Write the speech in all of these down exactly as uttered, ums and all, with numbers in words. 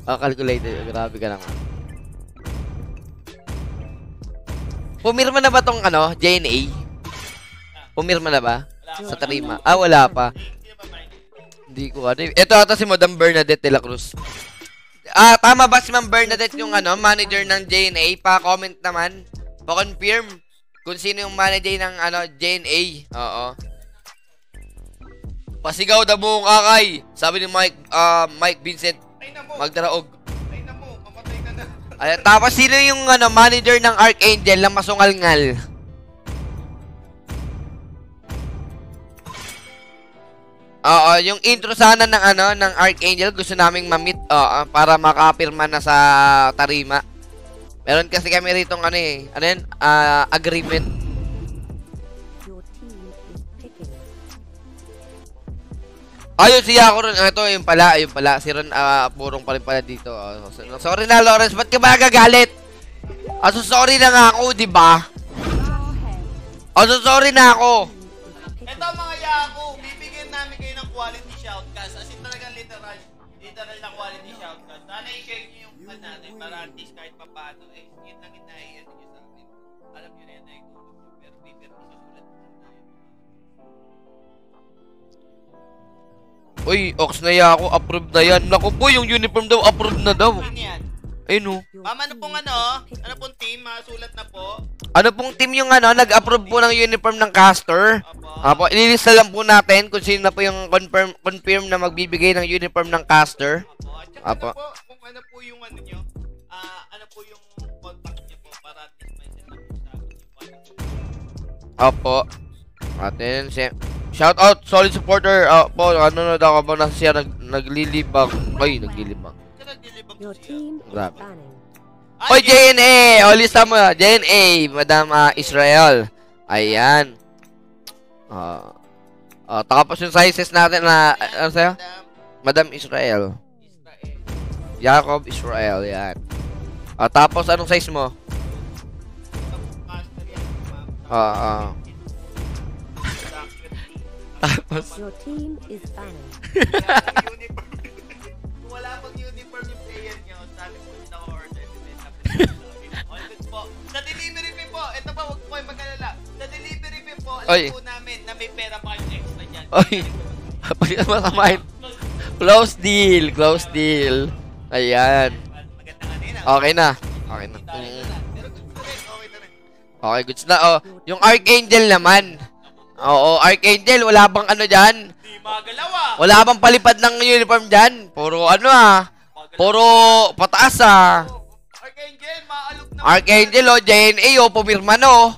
Oh, calculated. Grabe ka naman. Pumirma na ba tong ano, J N A? Pumirma na ba? Sa tarima. Ah, wala pa. Hindi ko ano. Ito ata si Madam Bernadette de la Cruz. Ah, tama ba si Ma'am Bernadette yung ano, manager ng J N A? Pa-comment naman. Pa-confirm kung sino yung manager ng ano, J N A. Oo. Pasigaw na buong akay. Sabi ni Mike, uh, Mike Vincent Magdaraog. Ay na mo, mamatay ka na. Ay, tapos sino yung ano, manager ng Arkangel na masungal-ngal? Oo, yung intro sana ng ano, ng Arkangel gusto naming ma-meet uh, para makapirma na sa tarima. Meron kasi kami rito ng ano eh, ano yun? Uh, agreement. Ayun, siya ako rin. Ito, yung pala, yung pala. Si Ron, uh, purong pa rin pala dito. Uh, sorry na, Lawrence. Ba't ka ba gagalit? Ah, so sorry na nga ako, di ba? Ah, so sorry na ako. Ito mga yako, bibigyan namin kayo ng quality shoutcast. As in talagang literal, literal na quality shoutcast. Sana i-share nyo yung fan natin para at least kahit papaano, eh, yun lang inaiyan nyo sa amin. Alam nyo na yan na itulog nyo, pero bibigyan nyo sa sulat nyo na yun. Uy, Ox na ya ako, approve na yan. Naku po, yung uniform daw, approve na daw. Ano yan? Ayun o. Ma'am, ano pong ano? Ano pong team? Masulat na po? Ano pong team yung ano, nag-approve po ng uniform ng caster? Apo, ililista lang po natin kung sino na po yung confirm, confirm na magbibigay ng uniform ng caster. Apo. At saka ano po, kung ano po yung ano nyo, uh, ano po yung contact nyo po para at least may set up po sa amin yung contact. Apo. Atin, siya. Shout out, solid supporter. Uh, po, ano na daw ka ba na siya nag, naglilibang. Ay, naglilibang. Your team is Grabe. banning. Oy, J N A! O, lista mo. J N A, Madam uh, Israel. Ayan. Uh, uh, tapos yung sizes natin na, uh, ano sa'yo? Madam Israel. Jacob Israel, yan. Uh, tapos, anong size mo? Ah, uh, uh. Tapos your team is banning. Kung wala pang uniform yung player nyo, sabi po yung naka-order. All good po. Sa delivery fee po, ito pa, huwag po kayo mag-alala. Sa delivery fee po, alam Oy. po namin na may pera pa kayong extra dyan. Oy, pagka masamahin. Close deal, close deal. Ayan. Magandang ano yun. Okay na. Okay na. Pero good na rin, okay na rin. Okay, goods na. Oh, yung Arkangel naman. Oo, Arkangel, wala bang ano dyan? Di magalaw ah. Wala bang palipad ng uniform dyan? Puro ano ah. Puro pataas ah. Arkangel, maalok na. Arkangel oh, J N A oh, pumirma no.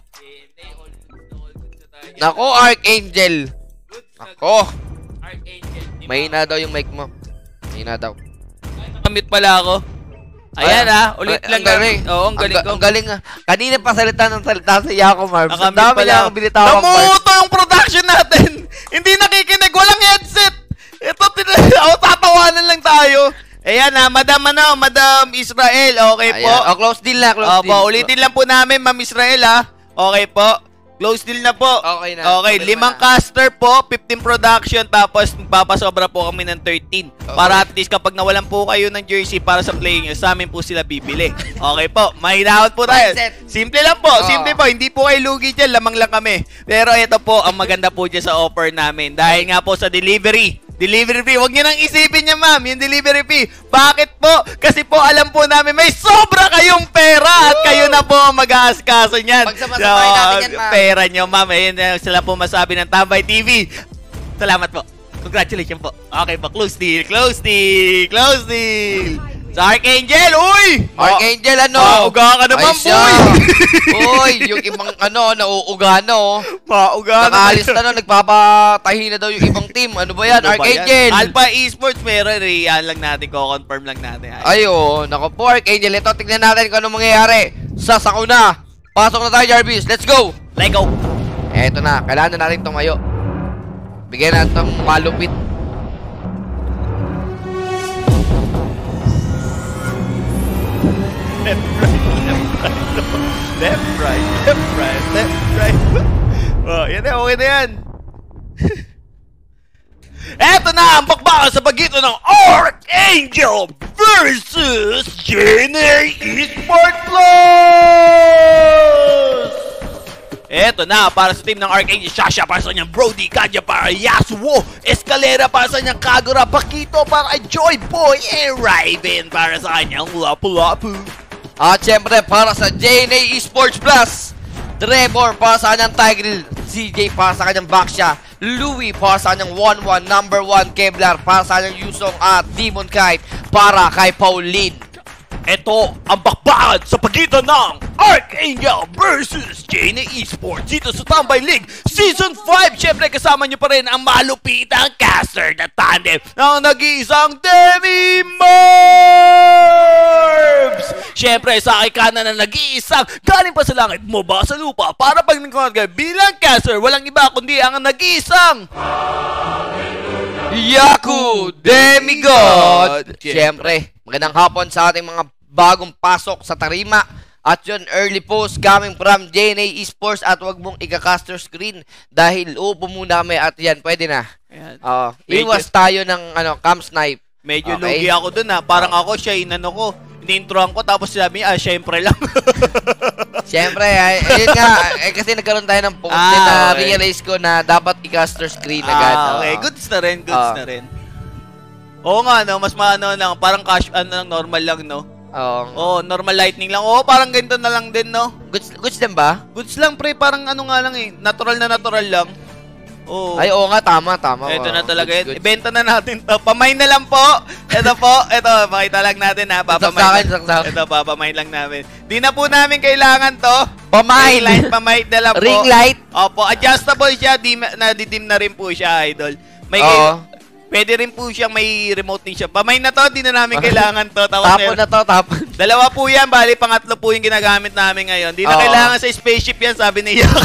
Nako, Arkangel. Nako. Arkangel. Mahina daw yung mic mo. Mahina daw. Kamit pala ako. Ayan ah, ulit lang galing. Oo, ang galing ko. Ang galing ah. Kanina pa salita ng salita sa Yako Marv. Ang dami niya ang binitawang part. Namuto yung production natin. Hindi nakikinig, walang headset. Ito, oh, tatawanan lang tayo. Ayan ah, Madam ano, Madam Israel, okay po. O, close deal na, close deal. Opo, ulitin lang po namin, Ma'am Israel ah. Okay po. Close deal na po. Okay na. Okay, limang caster po, fifteen production, tapos magpapasobra po kami ng thirteen. Okay. Para at least kapag nawalan po kayo ng jersey para sa playing nyo, sa amin po sila bibili. Okay po, mahinahon po tayo. Simple lang po, oh. simple po. Hindi po kayo lugi dyan, lamang lang kami. Pero ito po, ang maganda po dyan sa offer namin. Dahil nga po sa delivery. Delivery fee. Huwag nyo nang isipin niya, ma'am, yung delivery fee. Bakit po? Kasi po, alam po namin, may sobra kayong pera at kayo na po ang mag-aaskaso niyan. Pagsamasabay so, natin yan, ma'am. Pera nyo, ma'am. Ayun, sila po masabi ng Tambay T V. Salamat po. Congratulations po. Okay po, close deal, close deal, close deal. Sa Arkangel, uy! Arkangel, ano? Mauga ka naman, boy! Uy, yung ibang ano, nauuga na, oh. Mauga na. Nakaalis na, no, nagpapatahi na daw yung ibang team. Ano ba yan, Arkangel? Alpha Esports, meron. Riyan lang natin, ko-confirm lang natin. Ay, oh, naku po, Arkangel. Ito, tignan natin kung ano mangyayari. Sa sakuna. Pasok na tayo, Jarvis. Let's go! Let's go! Eto na, kailangan na natin tumayo. Bigyan natin itong malupit. Left, right, left, right, left, right, left, right. Oh, yan na, okay na yan. Eto na ang bakbakan sa pagitan ng Ark Arkangel versus Zhenhua Esports Plus! Eto na, para sa team ng Arkangel, Shasha para sa kanyang Brody, Kanya para Yasuo, Escalera para sa kanyang Kagura, Pakito para kay Joy Boy, and Raven para sa kanyang Lapu-Lapu. At syempre, para sa Zhenhua Esports Plus, Trevor para sa kanyang Tigril, C J para sa kanyang Baxia, Louie para sa kanyang one one, number one Kevlar para sa kanyang Yusong, at Demon Kite para kay Pauline. Ito ang bakbakan sa pagitan ng Arkangel versus Zhenhua Esports dito sa Tambay League Season five. Siyempre kasama nyo pa rin ang malupitang caster na tandem ng nag-iisang Demi Morbs! Siyempre sa kay kanan na nag-iisang galing pa sa langit, maba sa lupa para pag nagkakaroon kayo bilang caster, walang iba kundi ang nag-iisang Yaku Demigod! Siyempre, magandang hapon sa ating mga bagong pasok sa tarima. At yun, early post coming from Zhenhua Esports, at wag mong ika-caster screen dahil upo muna kami at yan, pwede na. Uh, iwas tayo ng ano, cam snipe. Medyo okay. Lugi ako dun ha. Parang ako siya, inano ko, ini-introan ko tapos sinabi niya, ah, syempre lang. Siyempre, ay, ayun nga, eh, kasi nagkaroon tayo ng post ah, na okay. realize ko na dapat i-caster screen agad. Ah, okay, uh, goods na rin, goods uh, na rin. Oo nga, no, mas maano lang, parang cash, ano lang, normal lang, no? Oo. Oo, normal lightning lang. Oo, parang ganito na lang din, no? Goods, goods din ba? Goods lang, pre, parang ano nga lang eh, natural na natural lang. Oo. Ay, oo nga, tama, tama. Ito oh, na talaga goods, yun. goods. Ibenta na natin to. Pamain na lang po. Ito po. Ito, makita lang natin ha. Papamain Saksakin, lang. saksakin. Ito, papamain lang namin. Di na po namin kailangan to. Pamain. Ring light, pamain na lang po. Ring light? Opo, adjustable siya. Dim, nadidim na rin po siya, idol. May Oo. Pwede rin po siya, may remote din siya. Pamain na to, di na namin kailangan to. Tapon na to, tapon. Dalawa po yan, bali pangatlo po yung ginagamit namin ngayon. Di na Oo. kailangan sa spaceship yan, sabi ni Yak.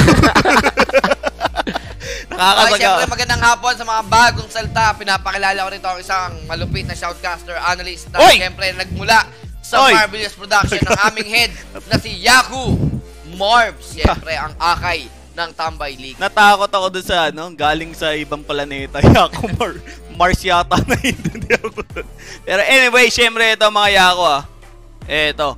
Okay, syempre magandang hapon sa mga bagong salta. Pinapakilala ko rito ang isang malupit na shoutcaster analyst na Oy! syempre nagmula sa Oy! Marvelous Production ng aming head na si Yaku Morbs. Syempre ang akay ng Tambay League. Natakot ako dun sa ano, galing sa ibang planeta. Yako, Mar Mars yata na hindi ako dun. Pero anyway, syempre ito mga Yako ah. Ito.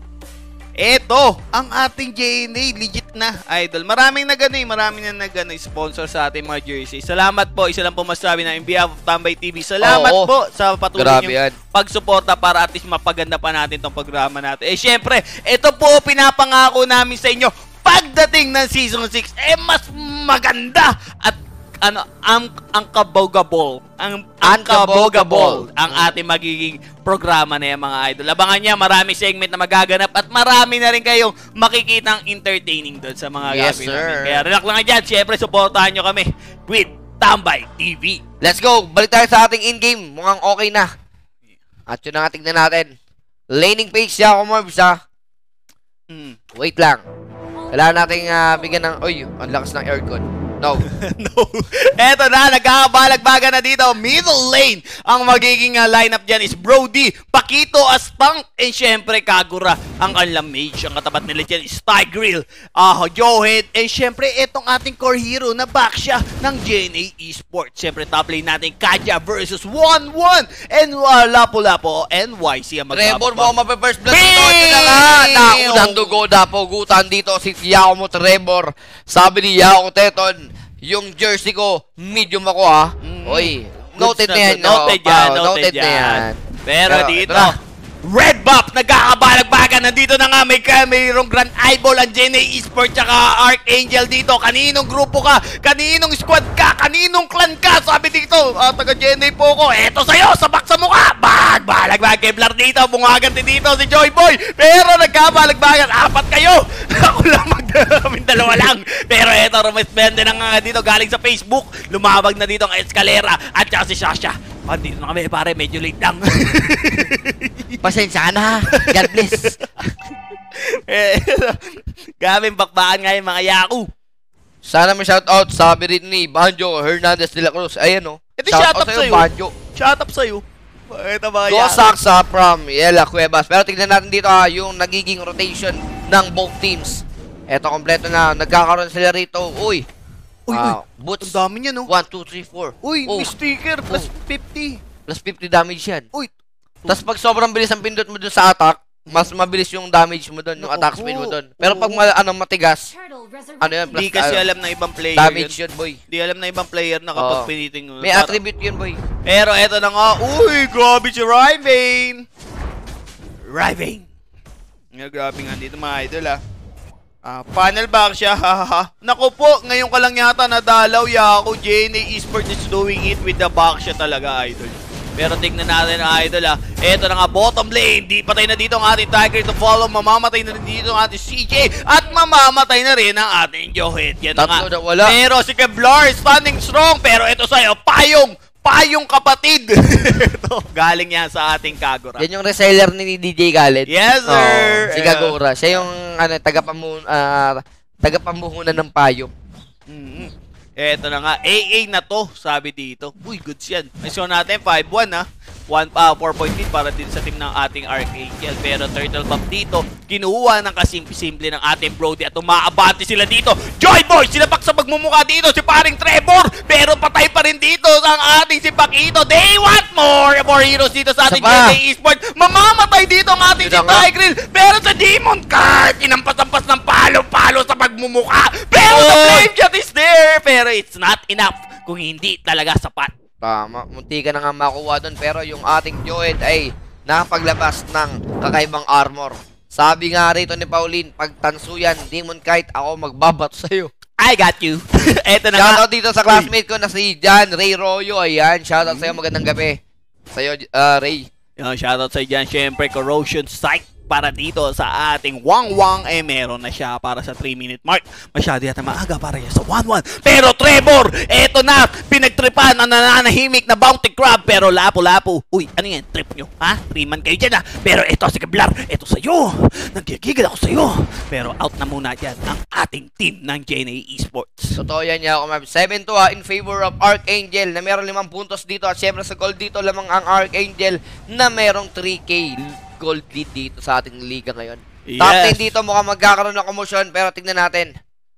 Ito, ang ating J N A, legit na, idol. Maraming nagano, maraming na nagano sponsor sa ating mga jersey. Salamat po, isa lang po masabi na in behalf of Tambay T V. Salamat Oo, po sa patuloy grabe niyong yan. pagsuporta para at least mapaganda pa natin tong programa natin. Eh syempre, ito po pinapangako namin sa inyo, pagdating ng Season six, eh mas maganda at ano, ang ang kabogable, ang ang kabogable ang ating magiging programa na yan, mga idol. Abangan niya, marami segment na magaganap at marami na rin kayong makikitang entertaining doon sa mga Yes, gagawin sir. namin. Kaya relax lang dyan, syempre supportahan nyo kami with Tambay T V. Let's go! Balik tayo sa ating in-game. Mukhang okay na. At yun na nga, tignan natin. Laning page, Yaku Morbs ha. Hmm. Wait lang. Kailangan natin uh, bigyan ng... Uy, ang lakas ng aircon. No. No. Eto na, nagkakabalagbaga na dito. Middle lane. Ang magiging uh, lineup dyan is Brody, Pakito, Aspang, and syempre Kagura. Ang alam mage. Ang katapat nila dyan is Tigril, uh, Johead, and syempre etong ating core hero na Baxia ng Zhenhua Esports. Syempre top lane natin Kanya versus one one and uh, Lapu-Lapu and Y C ang magkababa. Trevor mo mape-first blood dito. Ito na nga. Naunang dugo na pugutan dito si Yaku mo Trevor. Sabi ni Yaku Teton, yung jersey ko, medium ako ha. Mm. Oy, noted na yan. Noted no? yan, Oh, noted, na yan. Pero, Pero dito, ito Red Buff, nagkakabalagbagan. Nandito na nga, may mayroong Grand Eyeball ang Zhenhua Esports tsaka Arkangel dito. Kaninong grupo ka? Kaninong squad ka? Kaninong clan ka? Sabi dito, ah, taga Zhenhua po ko. Eto sa'yo, sabak sa mukha. Bag, balagbag, Kevlar dito. Bungaganti dito si Joy Boy. Pero nagkabalagbagan, apat kayo. Ako lang magdaming dalawa lang. Pero eto, rumespende na nga dito galing sa Facebook. Lumabag na dito ang Escalera at saka si Shasha. Ah, dito na kami, pare. Medyo late lang. pasensya na. God bless. Eh, gaming bakbakan nga yung mga Yaku. Sana may shoutout. Sabi rin ni Banjo Hernandez de la Cruz. Ayan o. Ito shoutout sa'yo. Banjo. Shout up sa'yo. Ito mga Go Yaku. Saksa from Yela Cuevas. Pero tignan natin dito ha, yung nagiging rotation ng both teams. Eto, kompleto na. Nagkakaroon sila rito. Uy. Uy, Uh, uy. boots. Ang dami niya, no? one, two, three, four. Uy, oh, may sticker. Plus Oh. fifty. plus fifty damage yan. Uy, Tapos pag sobrang bilis ang pindot mo dun sa attack, mas mabilis yung damage mo dun, yung attack speed mo dun. Pero pag ma ano, matigas, ano yan, Hindi kasi uh, alam ng ibang player damage yun. yun, boy. Hindi alam ng ibang player na kapag Oo. piniting mo. May Para- attribute yun, boy. Pero eto na nga, uy, grabe si Ryvane! Ryvane! Nga, grabe nga dito mga idol ah. Ah, panel back siya, hahaha. Naku po, ngayon ka lang yata nadalaw, Yako. J N A Esports is doing it with the back siya talaga, idol. Pero tignan natin ang idol ah. Eto na nga, bottom lane. Di patay na dito ang ating Tiger to follow. Mamamatay na rin dito ang ating C J. At mamamatay na rin ang ating Johit. Yan na nga. Tatlo na wala. Pero si Kevlar standing strong. Pero ito sa'yo, payong. Payong kapatid. Ito, galing yan sa ating Kagura. Yan yung reseller ni D J Khaled. Yes, sir. Oo, si Kagura. Siya yung ano, tagapamu uh, tagapamuhunan ng payo. Mm-hmm. Eto na nga, A A na to, sabi dito. Uy, goods yan. May show natin, five one ha. one, uh, four point lead para din sa team ng ating Arkangel. Pero turtle buff dito, kinuha ng kasimple-simple ng ating Brody at umaabante sila dito. Joy Boy, sinapak sa pagmumukha dito si paring Trevor. Pero patay pa rin dito ang ating si Paquito. They want more! More heroes dito sa ating J N A Esports. Mamamatay dito ang ating si Tigril. Pero sa Demon Card, inampas-ampas ng palo-palo sa pagmumukha. Pero the flame shot is there. Pero it's not enough kung hindi talaga sapat. Tama, munti ka na nga makuha doon, pero yung ating Joed ay nakapaglabas ng kakaibang armor. Sabi nga rito ni Pauline, pag tanso yan, Demon Kite, ako magbabato sa'yo. I got you. Eto na nga. Shoutout dito sa classmate ko na si John Ray Royo. Ayan, shoutout sa'yo, magandang gabi. Sa'yo, uh, Ray. Yung shoutout sa'yo dyan, syempre, Corrosion Sight. Para dito sa ating Wang Wang, eh meron na siya para sa three minute mark. Masyado yata maaga para yan sa one one. Pero Trevor, eto na, pinagtripan ang nananahimik na bounty crab. Pero lapo-lapo, uy, ano yan, trip nyo? Ha? three man kayo dyan ha? Pero eto si Kevlar, eto sa'yo. Nagkikigil ako sa'yo. Pero out na muna dyan ang ating team ng J N A Esports. Totoo yan niya ako, ma'am. seven two ha, in favor of Arkangel na meron limang puntos dito. At syempre sa gold dito lamang ang Arkangel na merong three K gold lead dito sa ating liga ngayon. Yes. Top ten dito mukhang magkakaroon ng komosyon, pero tignan natin.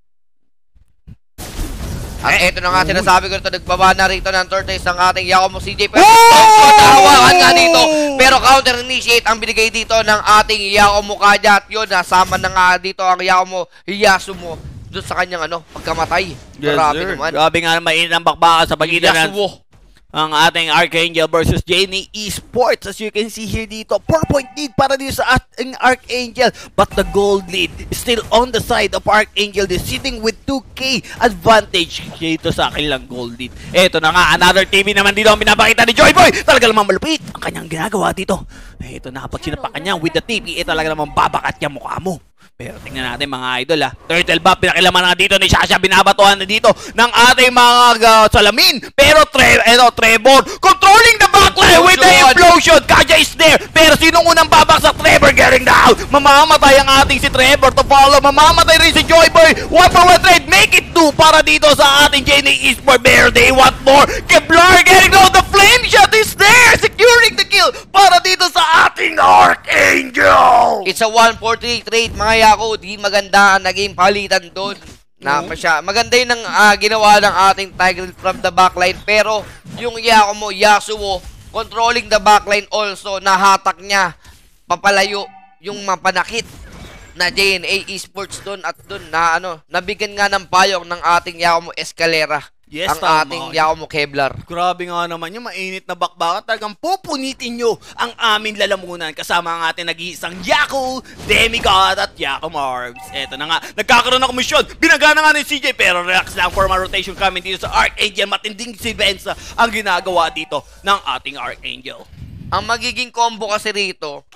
At eh, eto na nga sinasabi ko rito, nagbaba na rito ng tortoise ang ating Yakumo C J. Pero nahawakan nga dito. Pero counter initiate ang binigay dito ng ating Yakumo Kaja. At yun, nasama na nga dito ang Yakumo Yasumo doon sa kanyang ano, pagkamatay. Yes, Grabe sir. naman. Grabe nga naman, mainit ang bakbakan sa pagitan ng Yasuo. ang ating Arkangel versus J N A Esports. As you can see here dito, four point lead para dito sa ating Arkangel. But the gold lead is still on the side of Arkangel. They're sitting with two K advantage dito sa kanilang gold lead. Eto na nga, another T V naman dito ang pinapakita ni Joy Boy. Talaga namang malupit ang kanyang ginagawa dito. Eto na, kapag sinapakan niya with the T V, eh talaga namang babakat niya mukha mo. Pero tingnan natin mga idol ha. Turtle Buff, pinakilaman na dito ni Shasha. Binabatuhan na dito ng ating mga uh, salamin. Pero tre eto, Trevor, controlling the backline with the implosion. Kaja is there. Pero sinong unang babak sa Trevor getting down? Mamamatay ang ating si Trevor to follow. Mamamatay rin si Joy Boy. One for one trade. Make it two para dito sa ating J N A Esports. Bear, they want more. Kevlar getting down. The flame shot is there. Securing the kill para dito sa ating Arkangel. It's a one four three trade mga Yako. Di maganda ang naging palitan doon. Na masya. Maganda yun ang uh, ginawa ng ating Tiger from the backline. Pero yung Yakumo Yasuo controlling the backline also, nahatak niya papalayo yung mapanakit na J N A Esports doon at doon na ano, nabigyan nga ng payong ng ating Yakumo Escalera. Yes, ang tama. ating Yakumo Kevlar. Grabe nga naman yung mainit na bakbakan. Talagang pupunitin nyo ang aming lalamunan kasama ang ating nag-iisang Yaku, Demigod at Yaku Marbs. Eto na nga, nagkakaroon ng komisyon. Binagana nga ni C J pero relax lang for my rotation coming dito sa Arkangel. Matinding si Venza ang ginagawa dito ng ating Arkangel. Ang magiging combo kasi rito,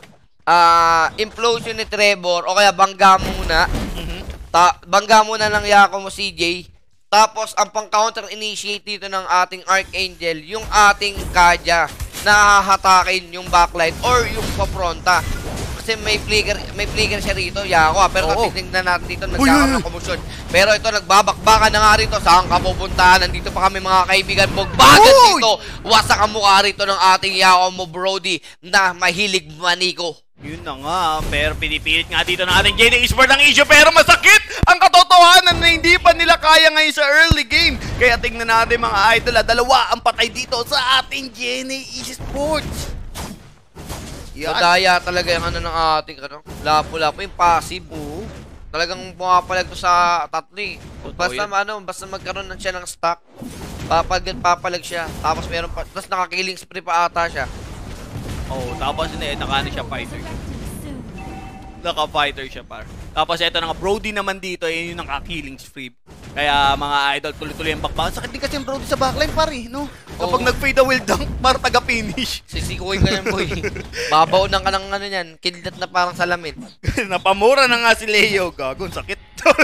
ah, uh, implosion ni Trevor o kaya bangga muna. Mm-hmm. Ta bangga muna ng Yakumo C J. Tapos, ang pang-counter initiate dito ng ating Arkangel, yung ating Kaja na hahatakin yung backline or yung papronta. Kasi may flicker, may flicker siya rito, Yako. Pero Oo. titignan natin dito, nagkakaroon ng komosyon. Pero ito, nagbabakbakan na nga rito. Saan ka pupuntahan? Nandito pa kami mga kaibigan. Bugbagan dito. Wasak ang mukha rito ng ating Yakumo Brody na mahilig maniko. Yun na nga, pero pinipilit nga dito ng ating J N A Esports ang issue, pero masakit ang katotohanan na hindi pa nila kaya ngayon sa early game. Kaya tingnan natin mga idol, dalawa ang patay dito sa ating J N A Esports. Yan. Madaya talaga yung ano ng ating ano, lapo-lapo, yung passive. Oo. Talagang pumapalag to sa tatlo eh. Totoo Basta yan. ano, basta magkaroon na siya ng stock, papalag papalag siya. Tapos meron pa, tapos nakakilling spree pa ata siya. Oo, tapos hindi, naka-ano siya fighter. Naka-fighter siya par. Tapos ito na nga, Brody naman dito, yun yung naka-killing spree. Kaya mga idol, tuloy-tuloy yung backback. Sakit din kasi yung Brody sa backline par eh, no? Kapag Oo. nag-fade the wheel dunk, par taga-finish. Sisikuin ka yan, boy. Babaw ng ka ng ano yan, kidlat na parang salamin. Napamura na nga si Leo. Gago, sakit.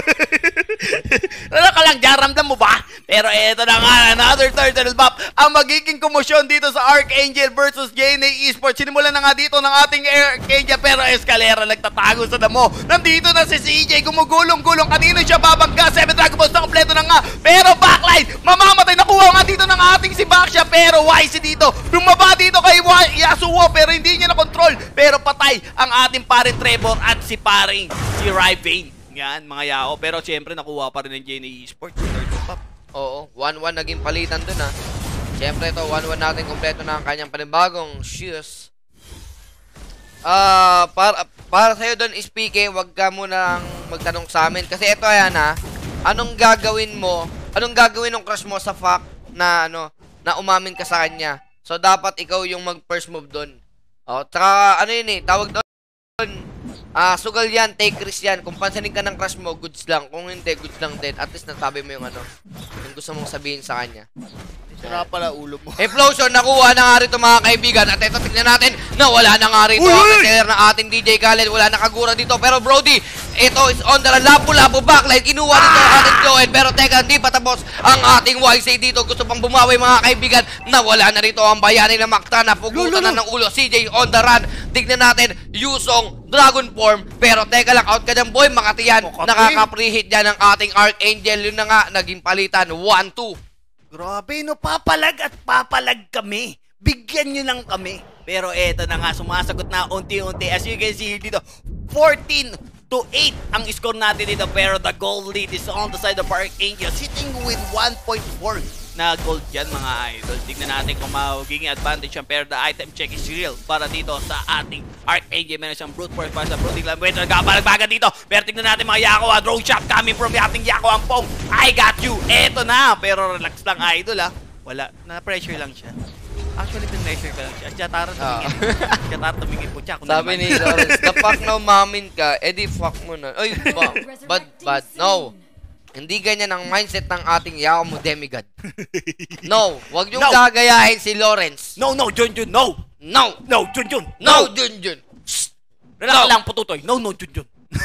Ano ka lang, jaramdam mo ba? Pero eto na nga, another turtle map. Ang magiging komosyon dito sa Arkangel versus J N A Esports. Sinimulan na nga dito ng ating Arkangel, pero Escalera nagtatago sa damo. Nandito na si C J, gumugulong-gulong. Kanino siya babangga? seven Dragon Balls na kompleto na nga. Pero backline, mamamatay. Nakuha nga dito ng ating si Baksha. Pero Y C dito, bumaba dito kay Yasuo, pero hindi niya na-control. Pero patay ang ating paring Trevor at si paring si Ryvane. Yan, mga yao. Pero siyempre, nakuha pa rin ng J N A Esports. Oo, one one naging palitan dun ah. Siyempre ito, one one natin kompleto na ang kanyang panibagong shoes. Ah, uh, para, para sa'yo doon, speaking, wag ka munang magtanong sa amin. Kasi ito ayan ah, anong gagawin mo, anong gagawin ng crush mo sa fact na ano, na umamin ka sa kanya. So, dapat ikaw yung mag-first move doon. Oh, tsaka, ano yun eh, tawag doon, ah, uh, sugal yan, take risk yan. Kung pansanin ka ng crush mo, goods lang. Kung hindi, goods lang din. At least nasabi mo yung ano, yung gusto mong sabihin sa kanya. Sira pala ulo mo. Explosion, nakuha na nga rito mga kaibigan. At ito, tignan natin na wala na nga rito ang seller ng ating D J Khaled. Wala na kagura dito. Pero Brody, ito is on the labo-labo backline. Kinuha nito ang ating Joel. Pero teka, hindi pa tapos ang ating Y C dito. Gusto pang bumawi mga kaibigan. Nawala na rito ang bayani ng Makta. Napugutan na ng ulo. C J on the run. Tignan natin, Yusong, Dragon Form. Pero teka lang, out ka dyan boy. Makati yan. Nakaka-preheat yan ng ating Arkangel. Yun na nga, naging palitan. one two. Grabe, no? Papalag at papalag kami. Bigyan nyo lang kami. Pero eto na nga, sumasagot na unti-unti. As you can see dito, fourteen to eight ang score natin dito. Pero the goal lead is on the side of Arkangel, sitting with one point four na gold dyan mga idol. Tignan natin kung magiging advantage yan. Pero the item check is real para dito sa ating Arkangel. Meron siyang brute force para sa brute clan. Wait, nagkabalagbaga dito. Pero tignan natin mga Yako. Ha. Drone shot coming from the ating Yako Ampong. I got you. Eto na. Pero relax lang idol ha. Wala. Na-pressure lang siya. Actually, pin-measure ka lang siya. Tiyatara tumingin. Tiyatara tumingin po siya. Sabi ni Lawrence, the fuck na umamin ka, edi fuck mo na. Ay, ba, bad, bad. No. Hindi ganyan ang mindset ng ating Yao mo demigod. No, wag yung No. gagayahin si Lawrence. No, no, Junjun, no! No, No, Junjun, no, no! Junjun. Relax No. lang, pututoy. No, no, Junjun.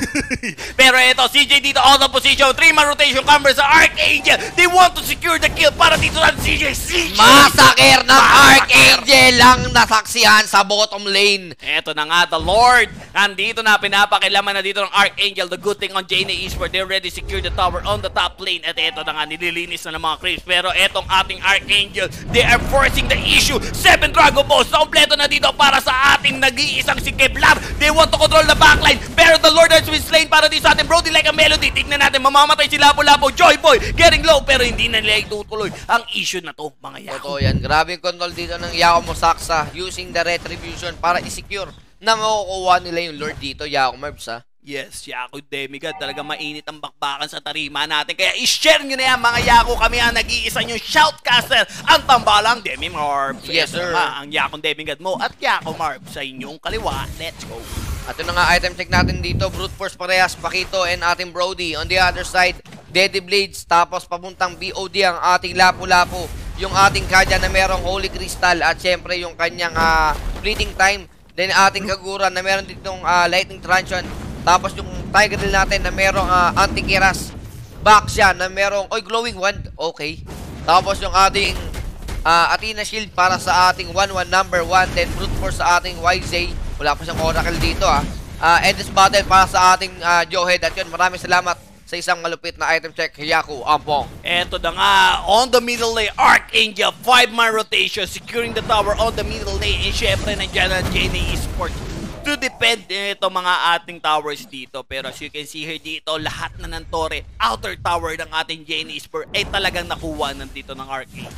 Pero ito, C J dito on the position. Three-man rotation cover sa Arkangel. They want to secure the kill para dito sa C J. C J! Massacre ng Arkangel ang nasaksihan sa bottom lane. Eto na nga, the Lord. Nandito na, pinapakilaman na dito ng Arkangel. The good thing on J N A Esports, they already secured the tower on the top lane. At eto na nga, nililinis na ng mga creeps. Pero etong ating Arkangel, they are forcing the issue. Seven Dragon Balls na kompleto na dito para sa ating nag-iisang si Kevlar. They want to control the backline. Pero the Lord has been slain para dito sa ating Brody like a melody. Tignan natin, mamamatay si Labo-Labo. Joy Boy, getting low. Pero hindi na nila itutuloy ang issue na to, mga Yako. Totoo yan. Grabe yung control dito ng Yao mo Saksa using the retribution para i-secure na makukuha nila yung Lord dito, Yao Marbs ha. Yes, Yako Demigod. Talaga mainit ang bakbakan sa tarima natin. Kaya i-share nyo na yan, mga Yako. Kami ang nag-iisa nyo shoutcaster. Ang tambalang Demi Marb. Yes, sir. Nga, ang Yako Demigod mo at Yako Marb sa inyong kaliwa. Let's go. At yun na nga, item check natin dito. Brute Force parehas, Pakito and ating Brody. On the other side, Deadly Blades. Tapos papuntang B O D ang ating Lapu-Lapu. Yung ating Kaja na merong Holy Crystal. At syempre yung kanyang uh, Fleeting Time. Then ating Kagura na meron ditong uh, Lightning Truncheon. Tapos yung Tiger Drill natin na merong uh, Anti-Kiras. Baksha na merong, oy, Glowing Wand. Okay. Tapos yung ating uh, Athena Shield para sa ating one one number one. Then Brute Force sa ating Y Z. Wala pa siyang Oracle dito ah. Uh, Endless Battle para sa ating uh, Joehead. At yun, maraming salamat sa isang malupit na item check. Yaku Ampong. Eto na nga, on the middle lane, Arkangel, five-man rotation, securing the tower on the middle lane. And syempre, nandiyan ang J N A Esports to defend ito mga ating towers dito. Pero as you can see here dito, lahat na ng tore, outer tower ng ating J N A Esports ay talagang nakuha nandito ng Arkangel.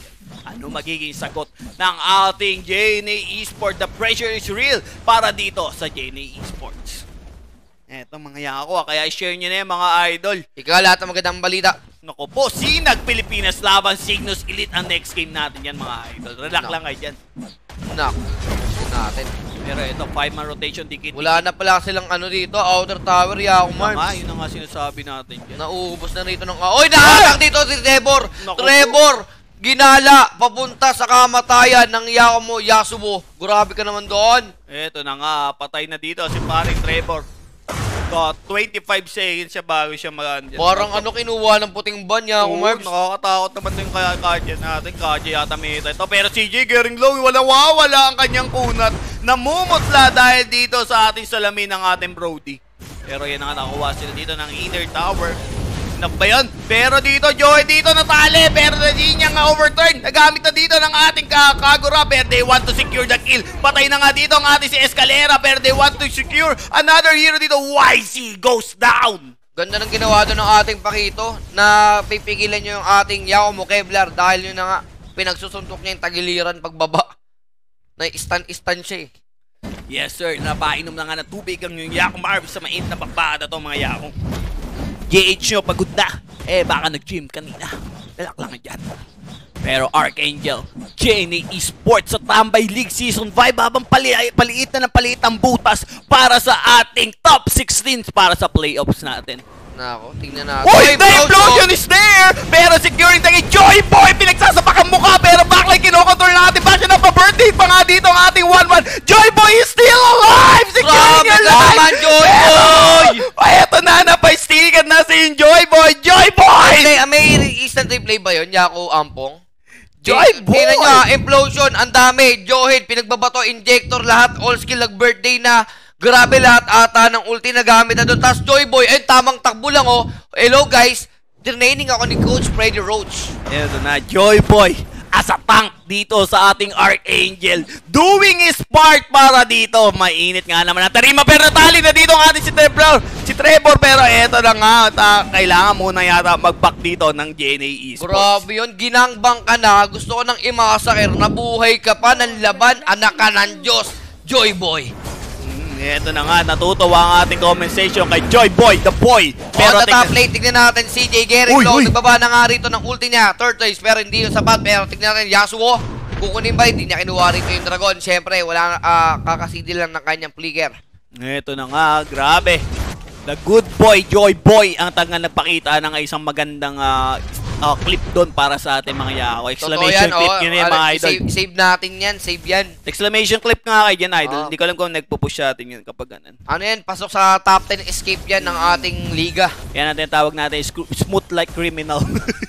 Ano magiging sagot ng ating J N A Esports? The pressure is real para dito sa J N A Esports. Eto mga yako, kaya share nyo na yan mga idol. Ikaw lahat ng magandang balita. Naku po, Sinag Pilipinas laban Cygnus Elite ang next game natin yan mga idol. Relax No. lang kayo dyan. Nak, natin. Pero ito, five man rotation, dikit. Wala na pala silang ano dito, outer tower, Yako Nga, Marbs. yun ang nga sinasabi natin dyan. Nauubos na rito ng... Oy, nakatak dito si Trevor! Naku. Trevor! Ginala, papunta sa kamatayan ng Yako mo, Yasuo. Grabe ka naman doon. Eto na nga, patay na dito si paring Trevor. Got twenty-five seconds siya bago siya mag- Parang ano kinuha ng puting ban, Yako Oo, Marbs. nakakatakot naman yung kaya Kaja natin. Kaja yata may ito. Pero C J getting low, wala wawala ang kanyang kunat. Namumutla dahil dito sa ating salamin ng ating Brody. Pero yan nga, nakuha sila dito ng inner tower. Nak ba yun? Pero dito, Joey dito natali. Pero hindi niya nga overturn. Nagamit na dito ng ating Kagura. Pero they want to secure the kill. Patay na nga dito ang ating si Escalera. Pero they want to secure another hero dito. Y C goes down. Ganda ng ginawa doon ng ating Pakito na pipigilan nyo yung ating Yako mo Kevlar dahil yun na nga pinagsusuntok niya yung tagiliran pagbaba. Na-stun-stun siya eh. Yes sir, napainom na nga na tubig ang yung Yako Marv sa mainit na bakbada to mga Yako. J H nyo, pagod na. Eh, baka nag-gym kanina. Lalak lang dyan. Pero Arkangel, J N A Esports sa Tambay League Season five habang pali paliit na ng paliit ang butas para sa ating top sixteen para sa playoffs natin. Nako, tingnan natin. Uy, the implosion is there! Pero securing tagi Joy Boy, pinagsasapak ang mukha pero backline kinokontrol natin. Ba siya na pa-birthday pa nga dito ang ating one one. Joy Boy is still alive! Securing your life! Naman, Joy Boy! Ay, eto na, napaistikan na si Joy Boy! Joy Boy! May, may instant replay ba yun, Yako Ampong? Joy Boy! Tingnan nyo, implosion, ang dami. Johead, pinagbabato, injector, lahat, all skill, nag-birthday na. Grabe lahat ata ng ulti na gamit na doon. Tapos Joy Boy, ay tamang takbo lang oh. Hello guys, training ako ni Coach Freddy Roach. Eto na, Joy Boy as a tank dito sa ating Arkangel. Doing his part para dito. Mainit nga naman ang tarima pero natali na dito ang ating si Trevor. Si Trevor pero eto na nga. Ta, kailangan muna yata mag-back dito ng J N A Esports. Grabe yun, ginangbang ka na. Gusto ko nang imasakir. Nabuhay ka pa ng laban. Anak ka ng Diyos, Joy Boy. Ito na nga, natutuwa ang ating comment section kay Joy Boy, the boy. Pero on the top lane, tignan natin si J. Gary Low. Nagbaba na nga rito ng ulti niya. Third place, pero hindi yung sapat. Pero tignan natin, Yasuo. Kukunin ba? Hindi niya kinuha rito yung Dragon. Siyempre, wala uh, kakasidil lang ng kanyang flicker. Ito na nga, grabe. The good boy, Joy Boy, ang tagang nagpakita ng isang magandang uh, uh, clip doon para sa ating mga Yako. Exclamation yan, clip oh, yun yan mga idol. Save, save natin yan, save yan. Exclamation clip nga kayo dyan, idol. Oh. Hindi ko alam kung nagpo-push natin yun kapag ganun. Ano yan? Pasok sa top ten escape yan ng ating liga. Yan natin tawag natin, smooth like criminal.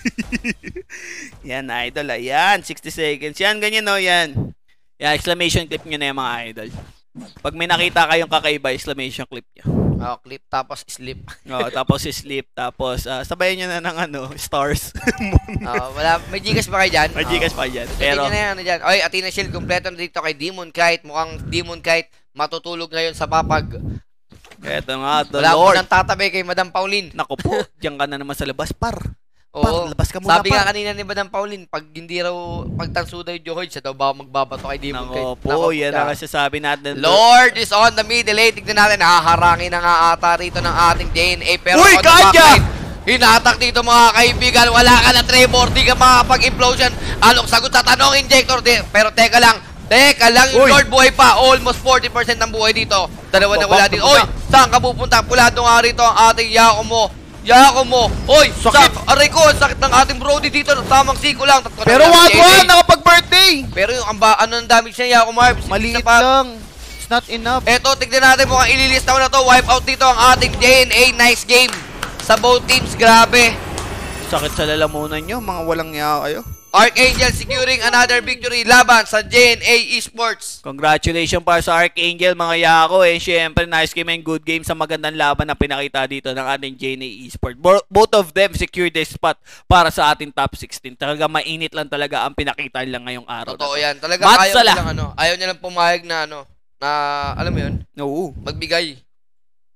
Yan, idol. Ayan, sixty seconds. Yan, ganyan no, yan. Yan, exclamation clip nyo na yung mga idol. Pag may nakita kayong kakaiba, exclamation clip nyo. Oh, clip tapos sleep. Oh, tapos sleep, tapos uh, sabayan nyo na ng ano, stars. Oh, wala, may Gcash ba kayo dyan? May Gcash pa dyan. Pero, tingnan na yan, ano dyan. Oy, Athena Shield, kompleto na dito kay Demon Kite. Mukhang Demon Kite matutulog ngayon sa papag. eto nga, the Wala Lord. mo nang tatabi kay Madam Pauline. Naku po, diyan ka na naman sa labas, par. Oo. Par, labas ka muna, Sabi par. nga kanina ni Madam Pauline, pag hindi raw pagtanso daw yung Johoid, siya daw ba magbabato kay Demon Kite. Naku po, yan ang sasabi natin. Lord is on the middle lane. Tignan natin, haharangin na nga ata rito ng ating J N A. Pero Uy, on the Katya! backline, hinatak dito mga kaibigan. Wala ka na Trevor, di ka makapag-implosion. Anong sagot sa tanong, Injector? Di, pero teka lang, teka lang, yung Uy. Lord buhay pa. Almost forty percent ng buhay dito. Dalawa na Babak wala na dito. muna. Oy, saan ka pupunta? Pulado nga rito ang ating Yako mo. Yako mo. Oy, Sakit. Sa, aray ko, sakit ng ating Brody dito. Tamang siko lang. Tatlo na Pero lang one si J N A. one, nakapag-birthday. Pero yung amba, ano ang damage niya, Yako Marv? Maliit Isa pa. lang. It's not enough. Eto, tignan natin mukhang ililista ko na to. Wipe out dito ang ating J N A. Nice game. Sa both teams, grabe. Sakit sa lalamunan nyo, mga walang yaw kayo. Arkangel securing another victory laban sa J N A Esports. Congratulations para sa Arkangel, mga Yako. Eh, syempre, nice game and good game sa magandang laban na pinakita dito ng ating J N A Esports. Bo both of them secured the spot para sa ating top sixteen. Talaga mainit lang talaga ang pinakita lang ngayong araw. Totoo yan. Talaga ayaw Matsala. nilang, ano, ayaw nilang pumayag na ano, na, alam mo yun, Oo. magbigay.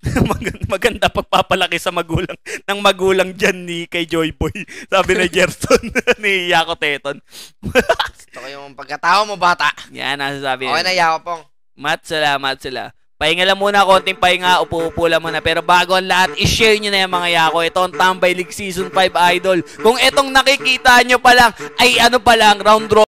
Maganda, maganda pagpapalaki sa magulang ng magulang dyan ni kay Joy Boy. Sabi ni Gerson ni Yako Teton. Gusto ko yung pagkatao mo, bata. Yan, nasasabi. Okay na, Yako Pong. Mat sila, mat sila. Pahinga lang muna, konting pahinga, upo-upo lang muna. Pero bago ang lahat, i-share nyo na yung mga Yako. Ito ang Tambay League Season five Idol. Kung itong nakikita nyo pa lang, ay ano pa lang, round draw.